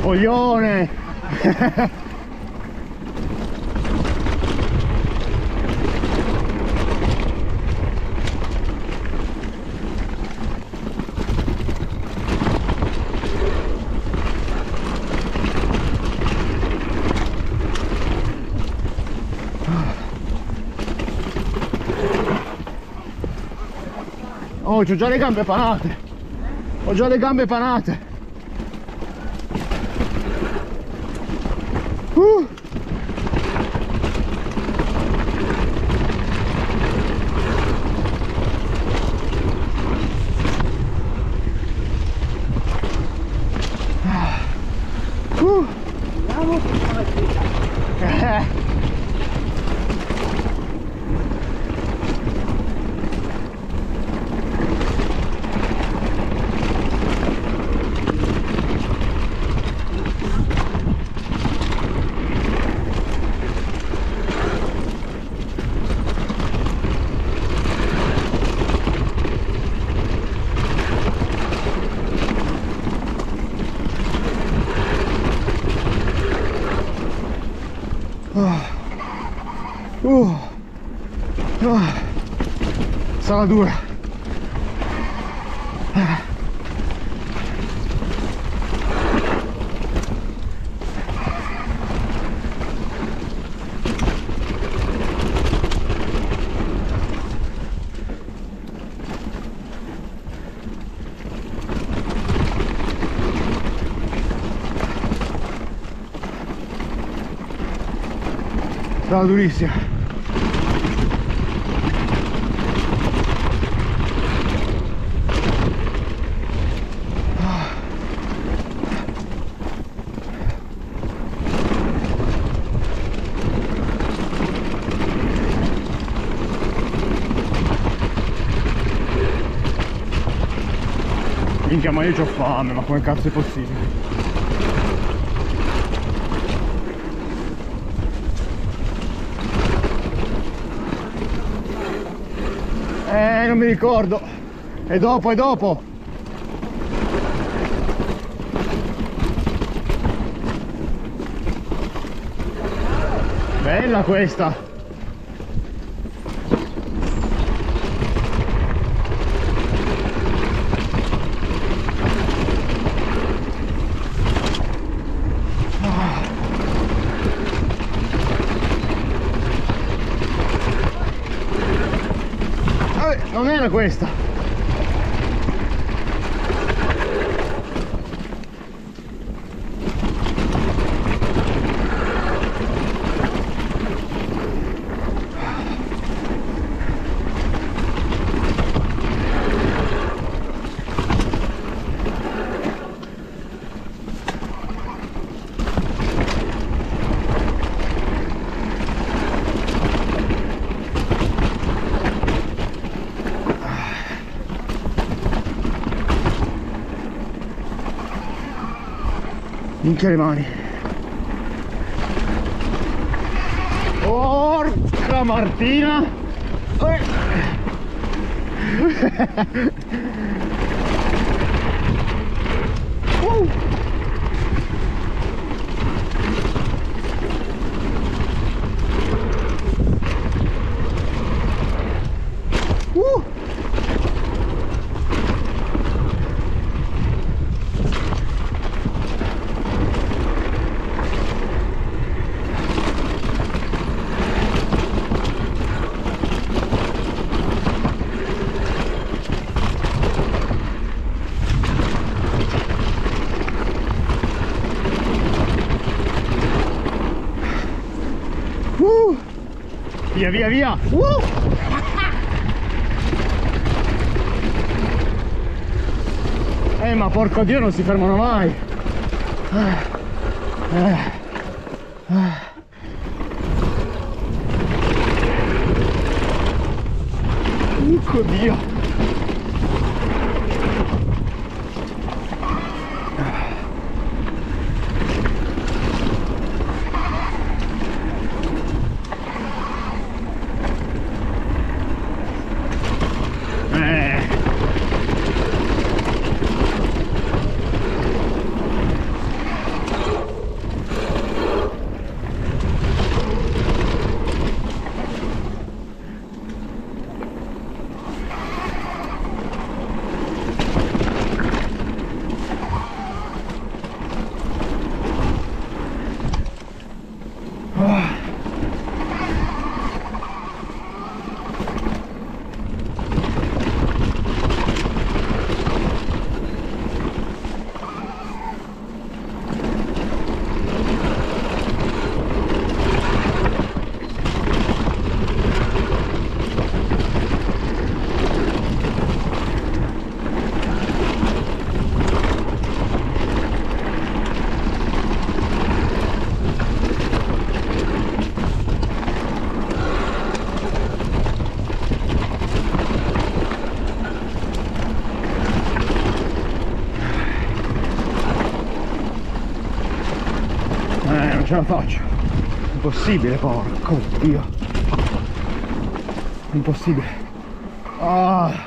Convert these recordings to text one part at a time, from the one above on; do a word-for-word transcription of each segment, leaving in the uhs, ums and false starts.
Coglione! Oh, c'ho già le gambe panate! Ho già le gambe panate! Uh. Uh. Eh. Uh, uh, sarà dura. Sarà durissima. Minchia, ma io c'ho fame, ma come cazzo è possibile? Eh, non mi ricordo. E dopo, e dopo. Bella questa. Non era questa. Minchia le mani. Porca Martina. Eh. uh. Uh. Uh. Via via via. Uh. Eh ma porco Dio, non si fermano mai. Eh. Eh. Eh. Porco Dio. ce la faccio. Impossibile, porco Dio. Impossibile. Ah.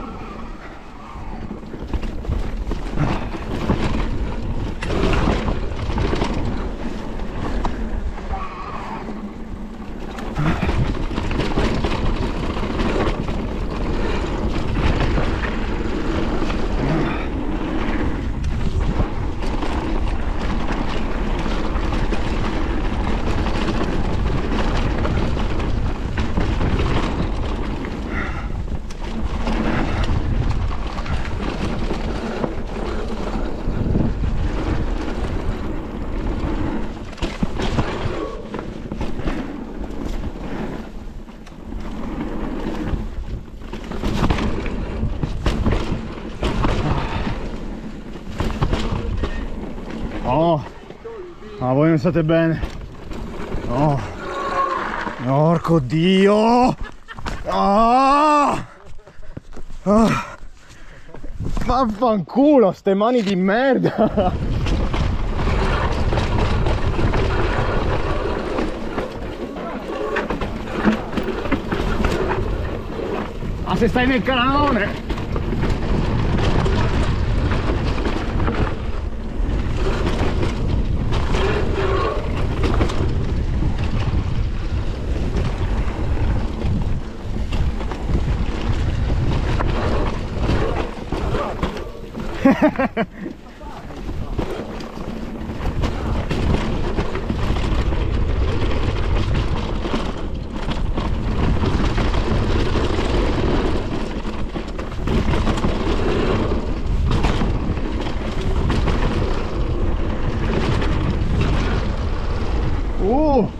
Oh, ma voi non state bene. Oh, porco Dio. Oh, oh. Vaffanculo, ste mani di merda. Ma se stai nel canalone. Uh.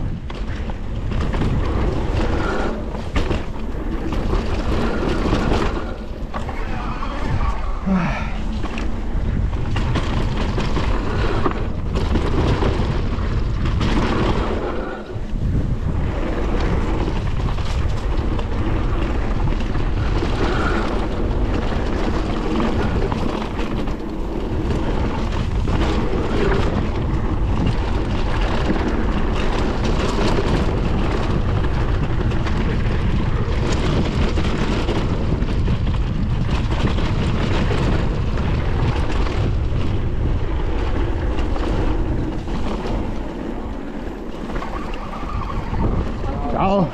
Ciao.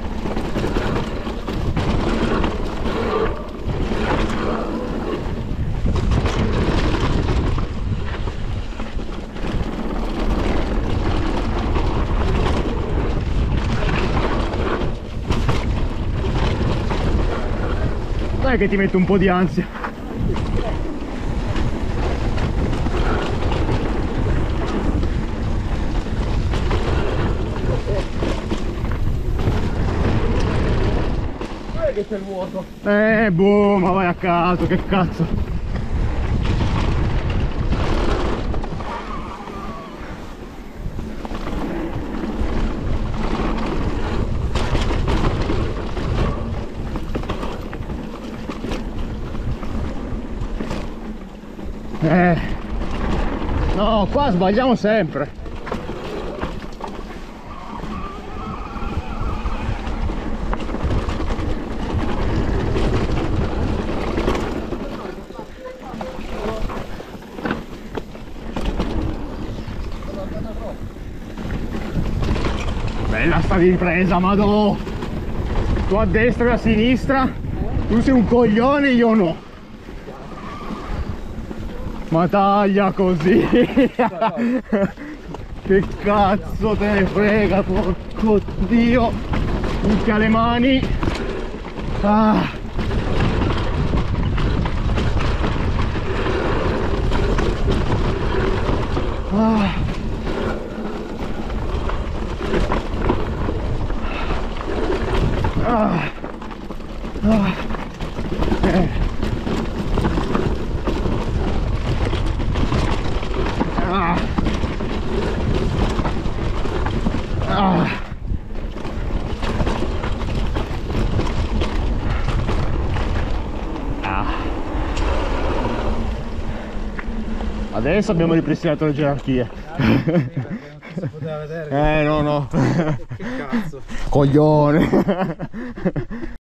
Dai che ti metto un po' di ansia. Che c'è il vuoto. Eh boh, ma vai a caso, che cazzo. Eh no, qua sbagliamo sempre. Bella sta ripresa, madò! Tu a destra e a sinistra, tu sei un coglione, io no. Ma taglia così! Che cazzo te ne frega, porco Dio! Minchia le mani! Ah. Ah. Ah. Ah. Eh. Ah. Ah. Ah. Adesso abbiamo ripristinato le gerarchie. si poteva vedere. Eh no no. Che cazzo. Coglione.